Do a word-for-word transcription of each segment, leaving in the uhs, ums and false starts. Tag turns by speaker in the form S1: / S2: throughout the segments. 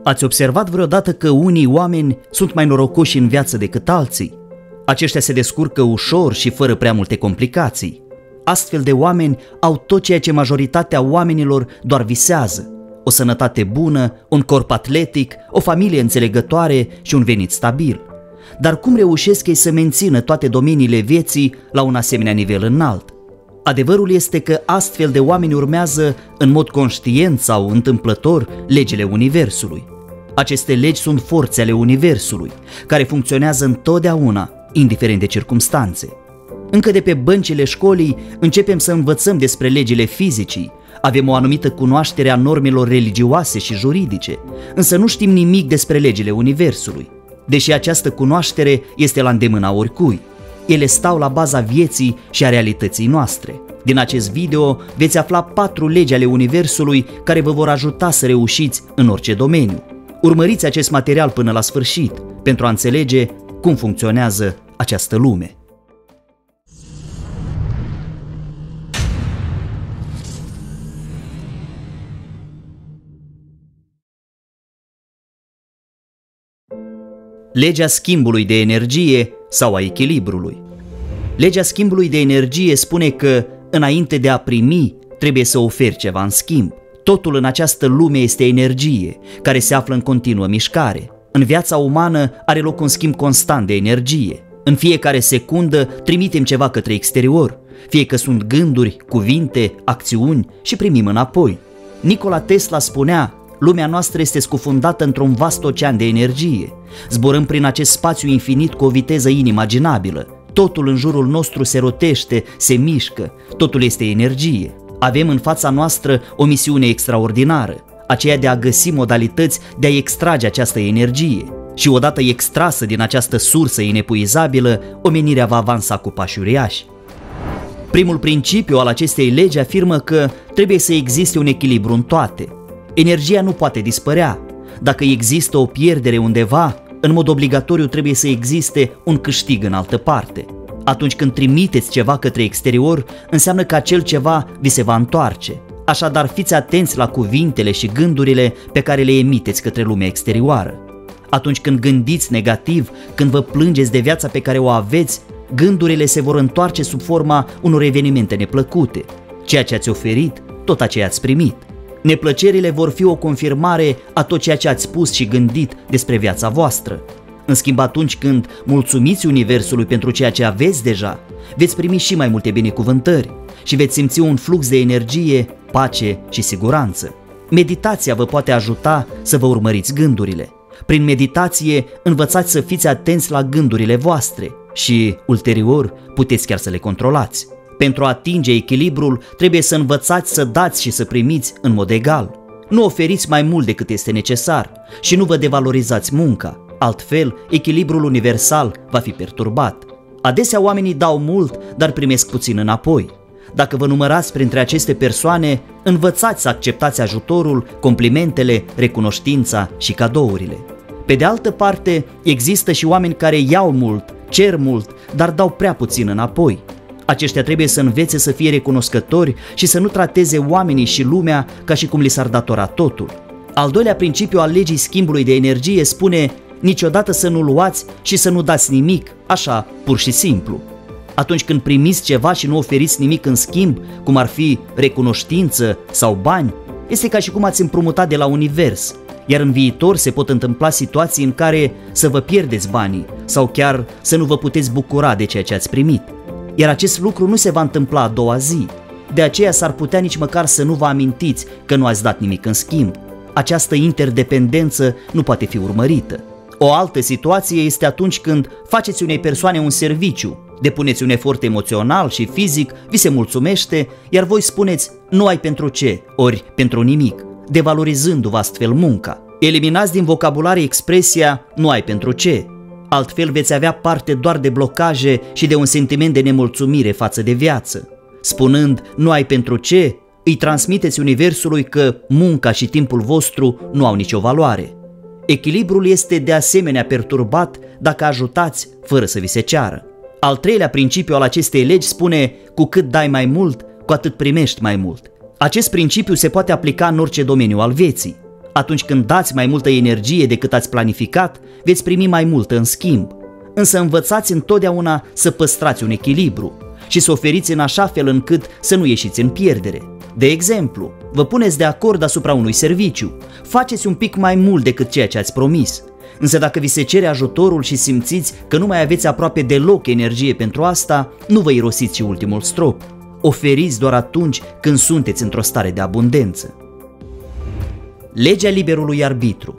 S1: Ați observat vreodată că unii oameni sunt mai norocoși în viață decât alții? Aceștia se descurcă ușor și fără prea multe complicații. Astfel de oameni au tot ceea ce majoritatea oamenilor doar visează: o sănătate bună, un corp atletic, o familie înțelegătoare și un venit stabil. Dar cum reușesc ei să mențină toate domeniile vieții la un asemenea nivel înalt? Adevărul este că astfel de oameni urmează, în mod conștient sau întâmplător, legile Universului. Aceste legi sunt forțe ale Universului, care funcționează întotdeauna, indiferent de circumstanțe. Încă de pe băncile școlii începem să învățăm despre legile fizicii, avem o anumită cunoaștere a normelor religioase și juridice, însă nu știm nimic despre legile Universului, deși această cunoaștere este la îndemâna oricui. Ele stau la baza vieții și a realității noastre. Din acest video veți afla patru legi ale Universului care vă vor ajuta să reușiți în orice domeniu. Urmăriți acest material până la sfârșit pentru a înțelege cum funcționează această lume. Legea schimbului de energie sau a echilibrului. Legea schimbului de energie spune că, înainte de a primi, trebuie să oferi ceva în schimb. Totul în această lume este energie, care se află în continuă mișcare. În viața umană are loc un schimb constant de energie. În fiecare secundă trimitem ceva către exterior, fie că sunt gânduri, cuvinte, acțiuni, și primim înapoi. Nikola Tesla spunea: lumea noastră este scufundată într-un vast ocean de energie. Zburăm prin acest spațiu infinit cu o viteză inimaginabilă. Totul în jurul nostru se rotește, se mișcă, totul este energie. Avem în fața noastră o misiune extraordinară, aceea de a găsi modalități de a extrage această energie. Și odată extrasă din această sursă inepuizabilă, omenirea va avansa cu pași uriași. Primul principiu al acestei legi afirmă că trebuie să existe un echilibru în toate. Energia nu poate dispărea. Dacă există o pierdere undeva, în mod obligatoriu trebuie să existe un câștig în altă parte. Atunci când trimiteți ceva către exterior, înseamnă că acel ceva vi se va întoarce. Așadar, fiți atenți la cuvintele și gândurile pe care le emiteți către lumea exterioară. Atunci când gândiți negativ, când vă plângeți de viața pe care o aveți, gândurile se vor întoarce sub forma unor evenimente neplăcute. Ceea ce ați oferit, tot aceea ați primit. Neplăcerile vor fi o confirmare a tot ceea ce ați spus și gândit despre viața voastră. În schimb, atunci când mulțumiți Universului pentru ceea ce aveți deja, veți primi și mai multe binecuvântări și veți simți un flux de energie, pace și siguranță. Meditația vă poate ajuta să vă urmăriți gândurile. Prin meditație învățați să fiți atenți la gândurile voastre și, ulterior, puteți chiar să le controlați. Pentru a atinge echilibrul, trebuie să învățați să dați și să primiți în mod egal. Nu oferiți mai mult decât este necesar și nu vă devalorizați munca. Altfel, echilibrul universal va fi perturbat. Adesea oamenii dau mult, dar primesc puțin înapoi. Dacă vă numărați printre aceste persoane, învățați să acceptați ajutorul, complimentele, recunoștința și cadourile. Pe de altă parte, există și oameni care iau mult, cer mult, dar dau prea puțin înapoi. Aceștia trebuie să învețe să fie recunoscători și să nu trateze oamenii și lumea ca și cum li s-ar datora totul. Al doilea principiu al legii schimbului de energie spune: niciodată să nu luați și să nu dați nimic, așa, pur și simplu. Atunci când primiți ceva și nu oferiți nimic în schimb, cum ar fi recunoștință sau bani, este ca și cum ați împrumutat de la univers, iar în viitor se pot întâmpla situații în care să vă pierdeți banii sau chiar să nu vă puteți bucura de ceea ce ați primit. Iar acest lucru nu se va întâmpla a doua zi. De aceea s-ar putea nici măcar să nu vă amintiți că nu ați dat nimic în schimb. Această interdependență nu poate fi urmărită. O altă situație este atunci când faceți unei persoane un serviciu, depuneți un efort emoțional și fizic, vi se mulțumește, iar voi spuneți: nu ai pentru ce, ori pentru nimic, devalorizându-vă astfel munca. Eliminați din vocabular expresia nu ai pentru ce. Altfel veți avea parte doar de blocaje și de un sentiment de nemulțumire față de viață. Spunând nu ai pentru ce, îi transmiteți Universului că munca și timpul vostru nu au nicio valoare. Echilibrul este de asemenea perturbat dacă ajutați fără să vi se ceară. Al treilea principiu al acestei legi spune: cu cât dai mai mult, cu atât primești mai mult. Acest principiu se poate aplica în orice domeniu al vieții. Atunci când dați mai multă energie decât ați planificat, veți primi mai multă în schimb. Însă învățați întotdeauna să păstrați un echilibru și să oferiți în așa fel încât să nu ieșiți în pierdere. De exemplu, vă puneți de acord asupra unui serviciu, faceți un pic mai mult decât ceea ce ați promis. Însă dacă vi se cere ajutorul și simțiți că nu mai aveți aproape deloc energie pentru asta, nu vă irosiți și ultimul strop. Oferiți doar atunci când sunteți într-o stare de abundență. Legea liberului arbitru.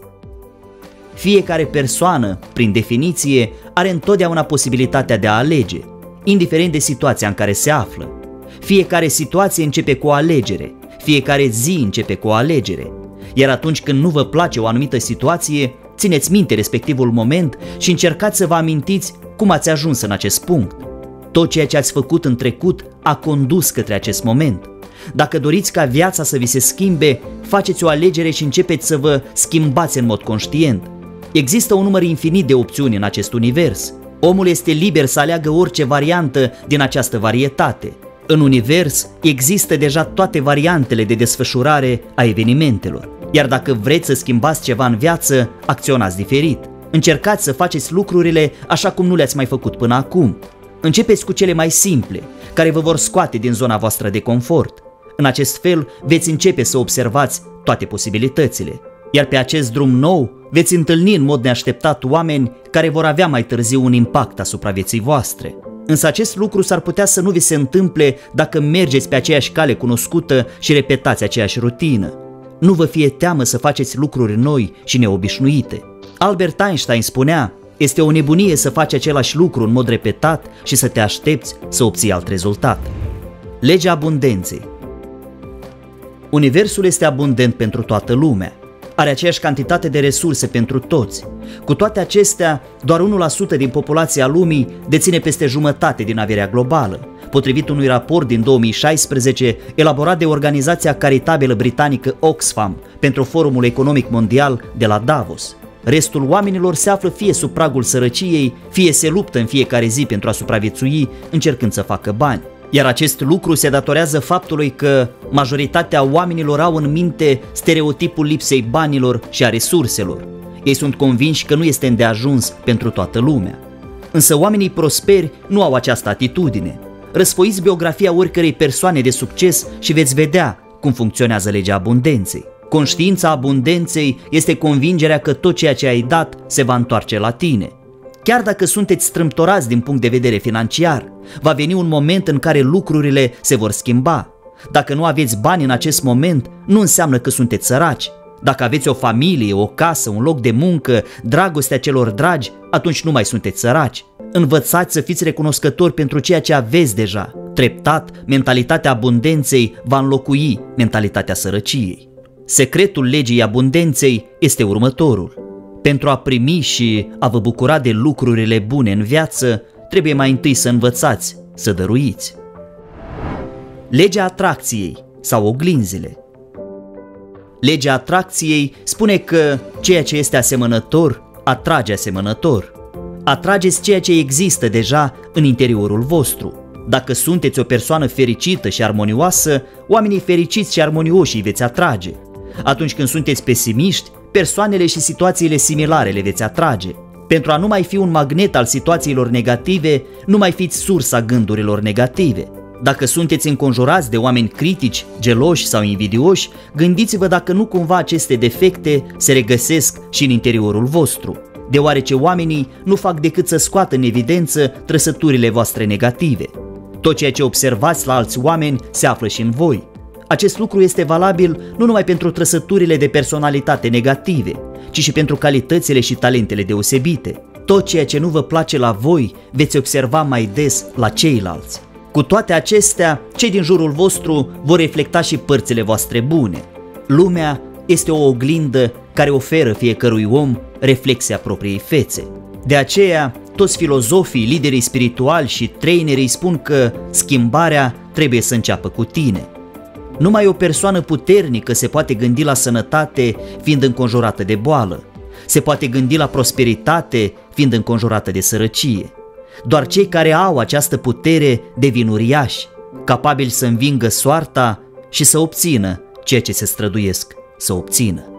S1: Fiecare persoană, prin definiție, are întotdeauna posibilitatea de a alege, indiferent de situația în care se află. Fiecare situație începe cu o alegere, fiecare zi începe cu o alegere. Iar atunci când nu vă place o anumită situație, țineți minte respectivul moment și încercați să vă amintiți cum ați ajuns în acest punct. Tot ceea ce ați făcut în trecut a condus către acest moment. Dacă doriți ca viața să vi se schimbe, faceți o alegere și începeți să vă schimbați în mod conștient. Există un număr infinit de opțiuni în acest univers. Omul este liber să aleagă orice variantă din această varietate. În univers există deja toate variantele de desfășurare a evenimentelor. Iar dacă vreți să schimbați ceva în viață, acționați diferit. Încercați să faceți lucrurile așa cum nu le-ați mai făcut până acum. Începeți cu cele mai simple, care vă vor scoate din zona voastră de confort. În acest fel veți începe să observați toate posibilitățile. Iar pe acest drum nou veți întâlni în mod neașteptat oameni care vor avea mai târziu un impact asupra vieții voastre. Însă acest lucru s-ar putea să nu vi se întâmple dacă mergeți pe aceeași cale cunoscută și repetați aceeași rutină. Nu vă fie teamă să faceți lucruri noi și neobișnuite. Albert Einstein spunea: este o nebunie să faci același lucru în mod repetat și să te aștepți să obții alt rezultat. Legea abundenței. Universul este abundent pentru toată lumea. Are aceeași cantitate de resurse pentru toți. Cu toate acestea, doar unu la sută din populația lumii deține peste jumătate din averea globală, potrivit unui raport din două mii șaisprezece elaborat de organizația caritabilă britanică Oxfam pentru Forumul Economic Mondial de la Davos. Restul oamenilor se află fie sub pragul sărăciei, fie se luptă în fiecare zi pentru a supraviețui, încercând să facă bani. Iar acest lucru se datorează faptului că majoritatea oamenilor au în minte stereotipul lipsei banilor și a resurselor. Ei sunt convinși că nu este îndeajuns pentru toată lumea. Însă oamenii prosperi nu au această atitudine. Răsfoiți biografia oricărei persoane de succes și veți vedea cum funcționează legea abundenței. Conștiința abundenței este convingerea că tot ceea ce ai dat se va întoarce la tine. Chiar dacă sunteți strâmtorați din punct de vedere financiar, va veni un moment în care lucrurile se vor schimba. Dacă nu aveți bani în acest moment, nu înseamnă că sunteți săraci. Dacă aveți o familie, o casă, un loc de muncă, dragostea celor dragi, atunci nu mai sunteți săraci. Învățați să fiți recunoscători pentru ceea ce aveți deja. Treptat, mentalitatea abundenței va înlocui mentalitatea sărăciei. Secretul legii abundenței este următorul. Pentru a primi și a vă bucura de lucrurile bune în viață, trebuie mai întâi să învățați să dăruiți. Legea atracției sau oglinzile. Legea atracției spune că ceea ce este asemănător atrage asemănător. Atrageți ceea ce există deja în interiorul vostru. Dacă sunteți o persoană fericită și armonioasă, oamenii fericiți și armonioși îi veți atrage. Atunci când sunteți pesimiști, persoanele și situațiile similare le veți atrage. Pentru a nu mai fi un magnet al situațiilor negative, nu mai fiți sursa gândurilor negative. Dacă sunteți înconjurați de oameni critici, geloși sau invidioși, gândiți-vă dacă nu cumva aceste defecte se regăsesc și în interiorul vostru, deoarece oamenii nu fac decât să scoată în evidență trăsăturile voastre negative. Tot ceea ce observați la alți oameni se află și în voi. Acest lucru este valabil nu numai pentru trăsăturile de personalitate negative, ci și pentru calitățile și talentele deosebite. Tot ceea ce nu vă place la voi veți observa mai des la ceilalți. Cu toate acestea, cei din jurul vostru vor reflecta și părțile voastre bune. Lumea este o oglindă care oferă fiecărui om reflexia propriei fețe. De aceea, toți filozofii, liderii spirituali și trainerii spun că schimbarea trebuie să înceapă cu tine. Numai o persoană puternică se poate gândi la sănătate fiind înconjurată de boală. Se poate gândi la prosperitate fiind înconjurată de sărăcie. Doar cei care au această putere devin uriași, capabili să învingă soarta și să obțină ceea ce se străduiesc să obțină.